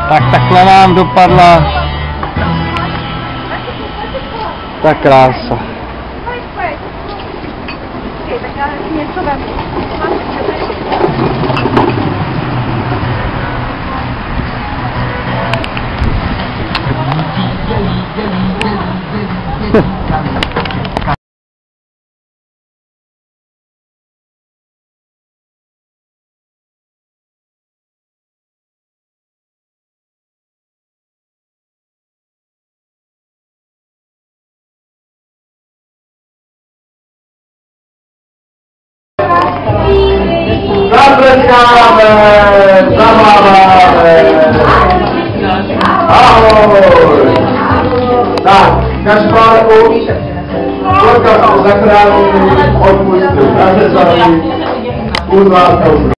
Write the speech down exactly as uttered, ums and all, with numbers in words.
Tak takhle nám dopadla ta krása. Zatleskáme, zamáváme. Ahoj. Tak, Kašpárku, podcast o zachránení, odpustil, takže za ní, už vás to